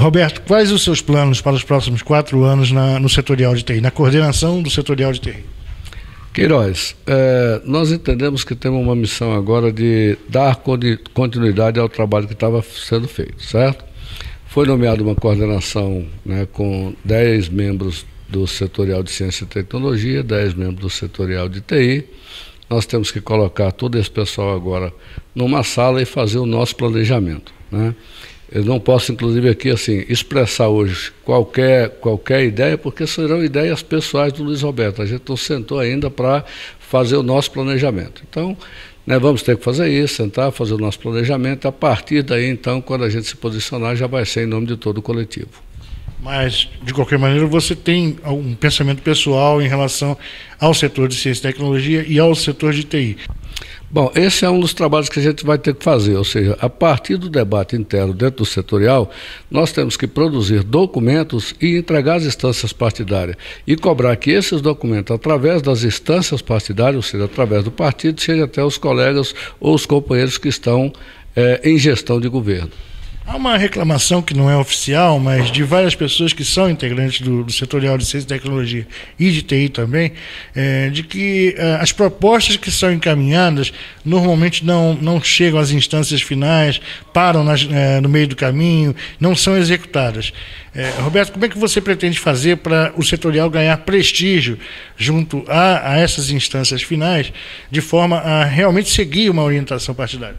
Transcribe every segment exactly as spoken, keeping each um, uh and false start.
Roberto, quais os seus planos para os próximos quatro anos na, no setorial de T I, na coordenação do setorial de T I? Queiroz, é, nós entendemos que temos uma missão agora de dar continuidade ao trabalho que estava sendo feito, certo? Foi nomeada uma coordenação, né, com dez membros do setorial de Ciência e Tecnologia, dez membros do setorial de T I. Nós temos que colocar todo esse pessoal agora numa sala e fazer o nosso planejamento, né? Eu não posso, inclusive, aqui assim, expressar hoje qualquer, qualquer ideia, porque serão ideias pessoais do Luiz Roberto. A gente não sentou ainda para fazer o nosso planejamento. Então, né, vamos ter que fazer isso, sentar, fazer o nosso planejamento. A partir daí, então, quando a gente se posicionar, já vai ser em nome de todo o coletivo. Mas, de qualquer maneira, você tem um pensamento pessoal em relação ao setor de ciência e tecnologia e ao setor de T I. Bom, esse é um dos trabalhos que a gente vai ter que fazer, ou seja, a partir do debate interno dentro do setorial, nós temos que produzir documentos e entregar às instâncias partidárias e cobrar que esses documentos, através das instâncias partidárias, ou seja, através do partido, cheguem até os colegas ou os companheiros que estão é, em gestão de governo. Há uma reclamação que não é oficial, mas de várias pessoas que são integrantes do, do setorial de ciência e tecnologia e de T I também, é, de que é, as propostas que são encaminhadas normalmente não, não chegam às instâncias finais, param nas, é, no meio do caminho, não são executadas. É, Roberto, como é que você pretende fazer para o setorial ganhar prestígio junto a, a essas instâncias finais, de forma a realmente seguir uma orientação partidária?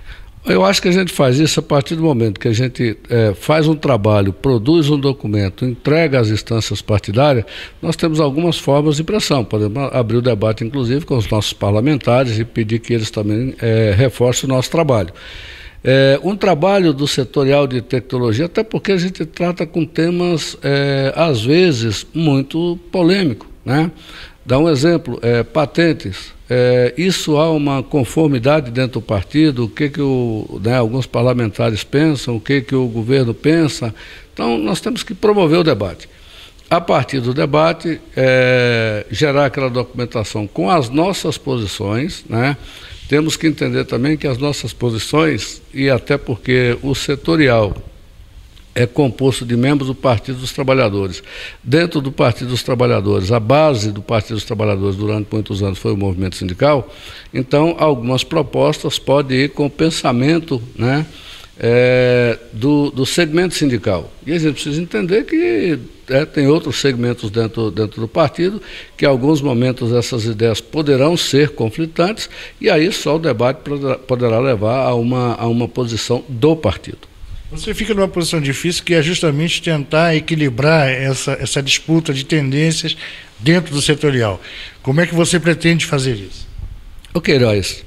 Eu acho que a gente faz isso a partir do momento que a gente é, faz um trabalho, produz um documento, entrega às instâncias partidárias, nós temos algumas formas de pressão. Podemos abrir o debate, inclusive, com os nossos parlamentares e pedir que eles também é, reforcem o nosso trabalho. É, um trabalho do setorial de tecnologia, até porque a gente trata com temas, é, às vezes, muito polêmicos, né? Dá um exemplo, é, patentes. É, isso há uma conformidade dentro do partido, o que, que o, né, alguns parlamentares pensam, o que, que o governo pensa. Então, nós temos que promover o debate. A partir do debate, é, gerar aquela documentação com as nossas posições, né? Temos que entender também que as nossas posições, e até porque o setorial é composto de membros do Partido dos Trabalhadores. Dentro do Partido dos Trabalhadores, a base do Partido dos Trabalhadores durante muitos anos foi o movimento sindical, então algumas propostas podem ir com o pensamento, né, é, do, do segmento sindical. E a gente precisa entender que é, tem outros segmentos dentro, dentro do partido, que em alguns momentos essas ideias poderão ser conflitantes, e aí só o debate poderá levar a uma, a uma posição do partido. Você fica numa posição difícil, que é justamente tentar equilibrar essa, essa disputa de tendências dentro do setorial. Como é que você pretende fazer isso? O Queiroz,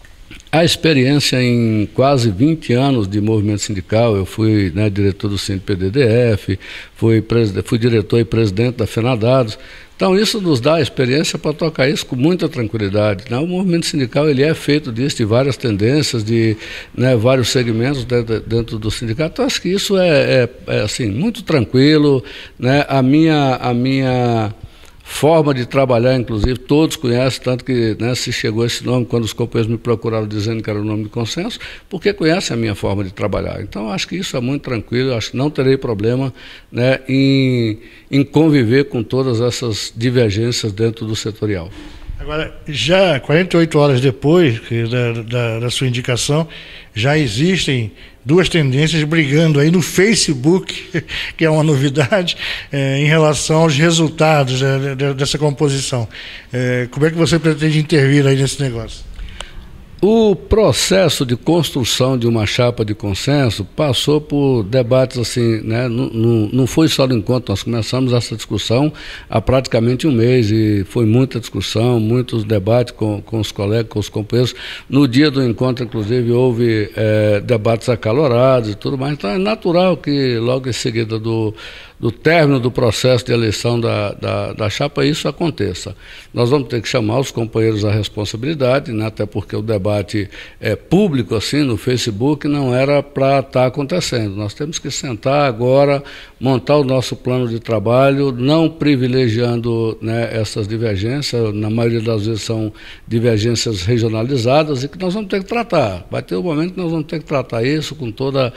a experiência em quase vinte anos de movimento sindical, eu fui, né, diretor do Sindp P D D F, fui, fui diretor e presidente da FENADADOS. Então isso nos dá a experiência para tocar isso com muita tranquilidade, né? O movimento sindical, ele é feito disso, de várias tendências, de, né, vários segmentos dentro, dentro do sindicato. Então acho que isso é, é, é assim, muito tranquilo, né? A minha, a minha forma de trabalhar, inclusive, todos conhecem, tanto que, né, se chegou esse nome quando os companheiros me procuraram dizendo que era o nome de consenso, porque conhecem a minha forma de trabalhar. Então, acho que isso é muito tranquilo, acho que não terei problema, né, em, em conviver com todas essas divergências dentro do setorial. Agora, já quarenta e oito horas depois da, da, da sua indicação, já existem duas tendências brigando aí no Facebook, que é uma novidade, é, em relação aos resultados é, dessa composição. É, como é que você pretende intervir aí nesse negócio? O processo de construção de uma chapa de consenso passou por debates assim, né? Não, não, não foi só no encontro, nós começamos essa discussão há praticamente um mês e foi muita discussão, muitos debates com, com os colegas, com os companheiros. No dia do encontro, inclusive, houve é, debates acalorados e tudo mais, então é natural que logo em seguida do, do término do processo de eleição da, da, da chapa isso aconteça. Nós vamos ter que chamar os companheiros à responsabilidade, né? Até porque o debate é, público, assim, no Facebook, não era para estar acontecendo. Nós temos que sentar agora, montar o nosso plano de trabalho, não privilegiando, né, essas divergências, na maioria das vezes são divergências regionalizadas, e que nós vamos ter que tratar. Vai ter um momento que nós vamos ter que tratar isso com toda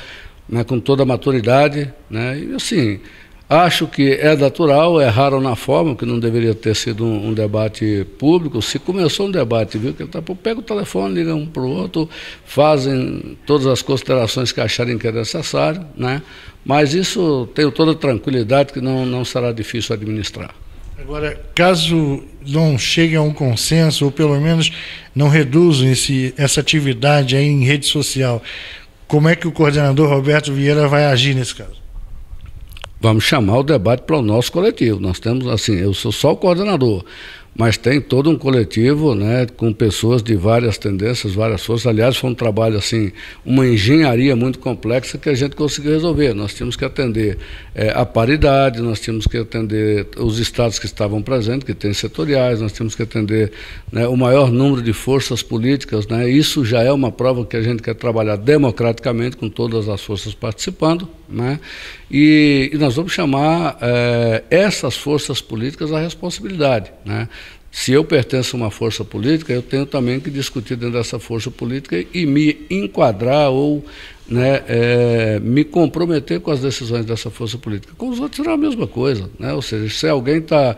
né, com toda a maturidade, né, e assim, acho que é natural, erraram na forma, que não deveria ter sido um, um debate público. Se começou um debate, viu, que ele tá, pega o telefone, liga um para o outro, fazem todas as considerações que acharem que é necessário, né? Mas isso tenho toda tranquilidade que não, não será difícil administrar. Agora, caso não cheguem a um consenso, ou pelo menos não reduzam esse, essa atividade aí em rede social, como é que o coordenador Roberto Vieira vai agir nesse caso? Vamos chamar o debate para o nosso coletivo. Nós temos, assim, eu sou só o coordenador, mas tem todo um coletivo, né, com pessoas de várias tendências, várias forças. Aliás, foi um trabalho, assim, uma engenharia muito complexa que a gente conseguiu resolver. Nós tínhamos que atender é, a paridade, nós tínhamos que atender os estados que estavam presentes, que têm setoriais, nós tínhamos que atender, né, o maior número de forças políticas, né. Isso já é uma prova que a gente quer trabalhar democraticamente, com todas as forças participando, né, e, e nós vamos chamar é, essas forças políticas à responsabilidade, né. Se eu pertenço a uma força política, eu tenho também que discutir dentro dessa força política e me enquadrar ou, né, é, me comprometer com as decisões dessa força política. Com os outros será a mesma coisa, né? Ou seja, se alguém está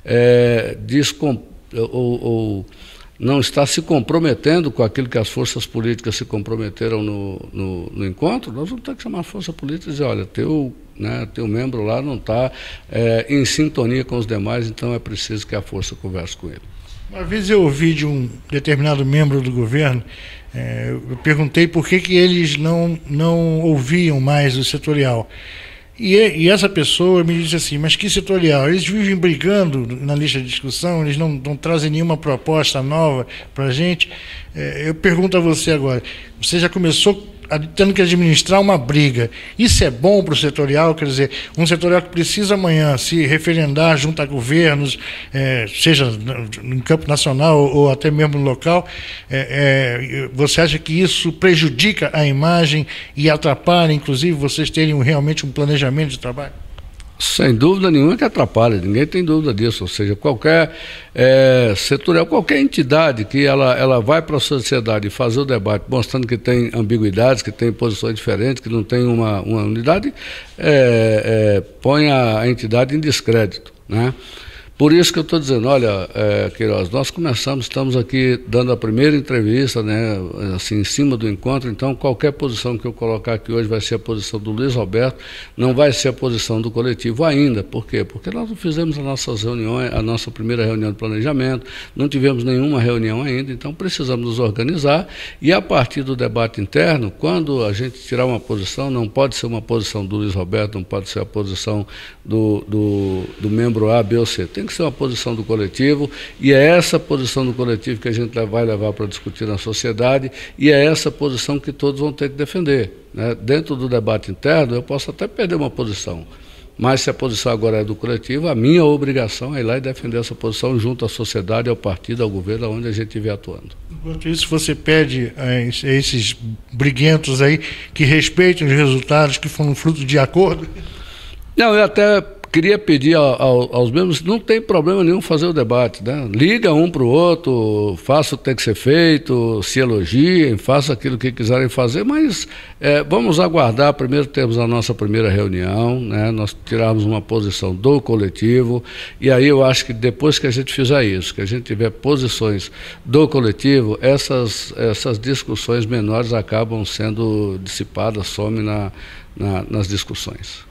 é, descom... ou, ou não está se comprometendo com aquilo que as forças políticas se comprometeram no, no, no encontro, nós vamos ter que chamar a força política e dizer, olha, teu, né, teu membro lá não está é, em sintonia com os demais, então é preciso que a força converse com ele. Uma vez eu ouvi de um determinado membro do governo, é, eu perguntei por que, que eles não, não ouviam mais o setorial. E, e essa pessoa me disse assim, mas que setorial? Eles vivem brigando na lista de discussão, eles não, não trazem nenhuma proposta nova para a gente. É, eu pergunto a você agora, você já começou tendo que administrar uma briga. Isso é bom para o setorial? Quer dizer, um setorial que precisa amanhã se referendar junto a governos, é, seja no campo nacional ou até mesmo no local, é, é, você acha que isso prejudica a imagem e atrapalha, inclusive, vocês terem realmente um planejamento de trabalho? Sem dúvida nenhuma que atrapalha, ninguém tem dúvida disso, ou seja, qualquer é, setorial, qualquer entidade que ela, ela vai para a sociedade fazer o debate mostrando que tem ambiguidades, que tem posições diferentes, que não tem uma, uma unidade, é, é, põe a, a entidade em descrédito, né? Por isso que eu estou dizendo, olha, é, Queiroz, nós começamos, estamos aqui dando a primeira entrevista, né, assim, em cima do encontro, então qualquer posição que eu colocar aqui hoje vai ser a posição do Luiz Roberto, não vai ser a posição do coletivo ainda. Por quê? Porque nós não fizemos as nossas reuniões, a nossa primeira reunião de planejamento, não tivemos nenhuma reunião ainda, então precisamos nos organizar e a partir do debate interno, quando a gente tirar uma posição, não pode ser uma posição do Luiz Roberto, não pode ser a posição do, do, do membro A, B ou C, tem que ser uma posição do coletivo, e é essa posição do coletivo que a gente vai levar para discutir na sociedade, e é essa posição que todos vão ter que defender, né? Dentro do debate interno, eu posso até perder uma posição, mas se a posição agora é do coletivo, a minha obrigação é ir lá e defender essa posição junto à sociedade, ao partido, ao governo, onde a gente estiver atuando. Enquanto isso, você pede a esses briguentos aí que respeitem os resultados que foram fruto de acordo? Não, eu até queria pedir ao, ao, aos membros, não tem problema nenhum fazer o debate, né? Liga um para o outro, faça o que tem que ser feito, se elogiem, faça aquilo que quiserem fazer, mas é, vamos aguardar, primeiro temos a nossa primeira reunião, né? Nós tirarmos uma posição do coletivo, e aí eu acho que depois que a gente fizer isso, que a gente tiver posições do coletivo, essas, essas discussões menores acabam sendo dissipadas, somem na, na, nas discussões.